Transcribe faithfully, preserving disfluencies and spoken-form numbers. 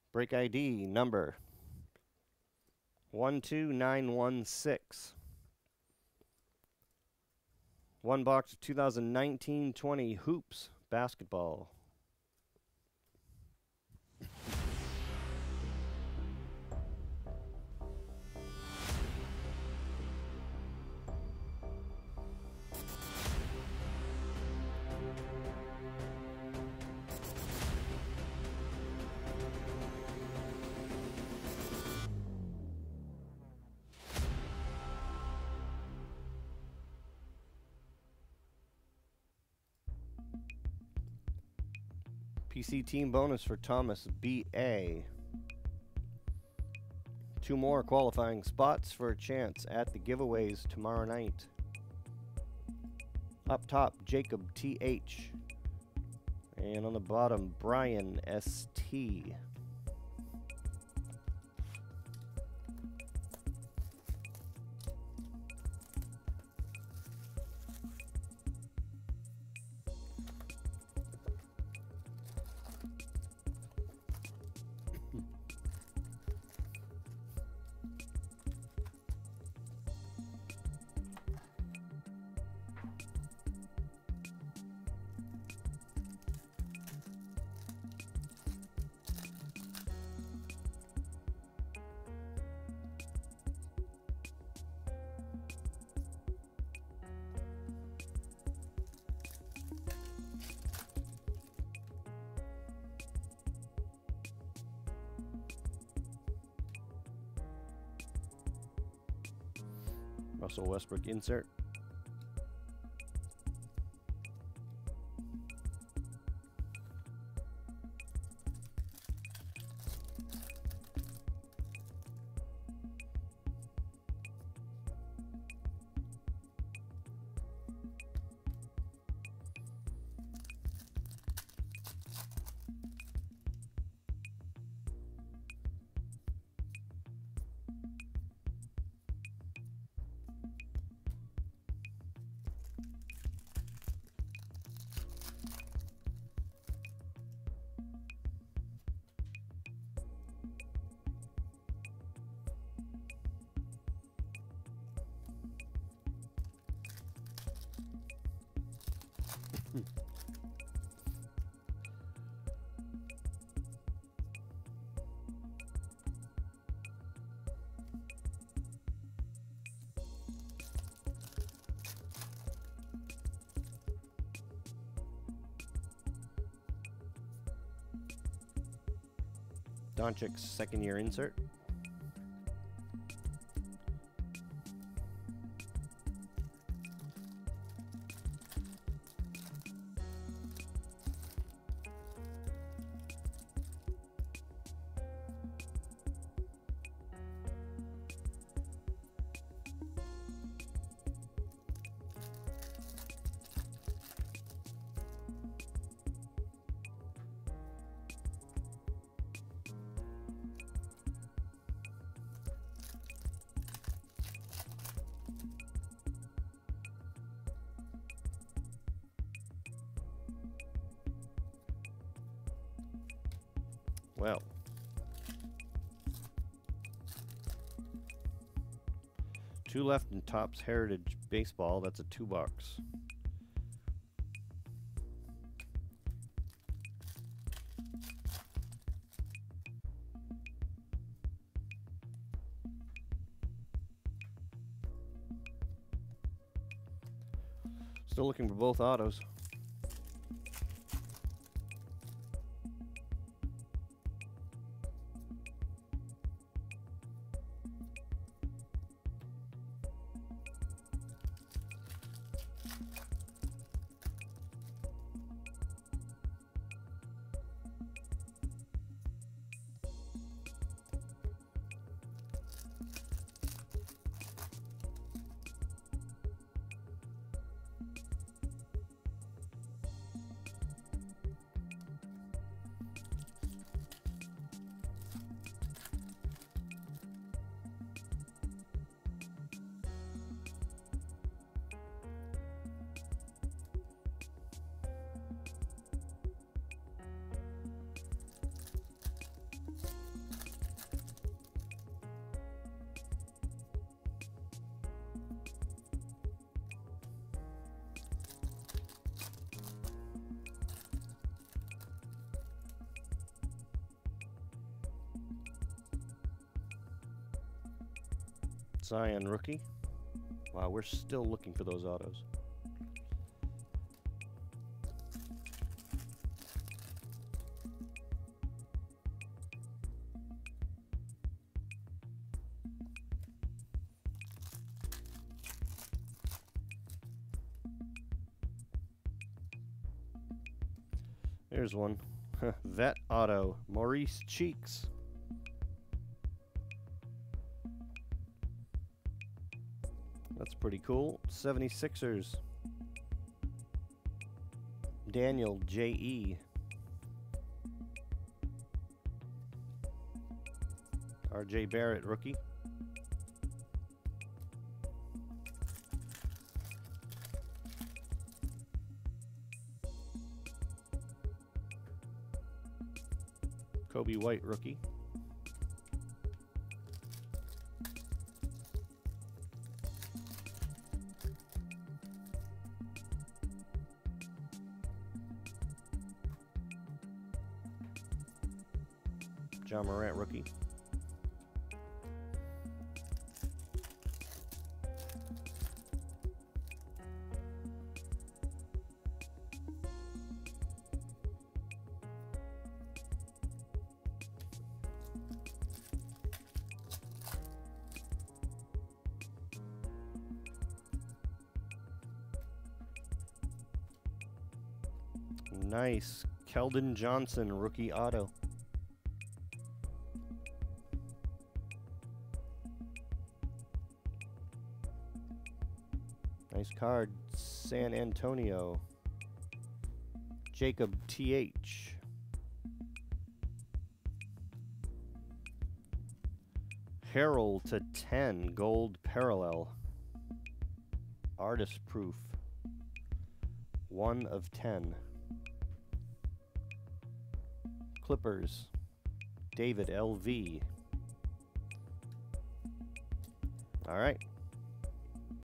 Break I D number one two nine one six. One box of two thousand nineteen twenty Hoops basketball. P C team bonus for Thomas B A. Two more qualifying spots for a chance at the giveaways tomorrow night. Up top, Jacob T H. And on the bottom, Brian S T. Russell Westbrook insert. Doncic's second year insert. Well, two left in Topps Heritage Baseball. That's a two bucks. Still looking for both autos. Sion rookie. Wow, we're still looking for those autos. Here's one. Vet auto. Maurice Cheeks. That's pretty cool. seventy-sixers. Daniel J E. R J Barrett rookie. Kobe White rookie. John Morant rookie. Nice. Keldon Johnson rookie auto. Nice card. San Antonio. Jacob T H. Harrell to ten. Gold parallel. Artist proof. one of ten. Clippers. David L V. All right.